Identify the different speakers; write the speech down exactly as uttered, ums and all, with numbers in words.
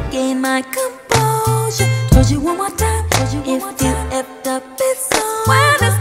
Speaker 1: regain my composure. Told you one more time, if you effed up, it's on. When it's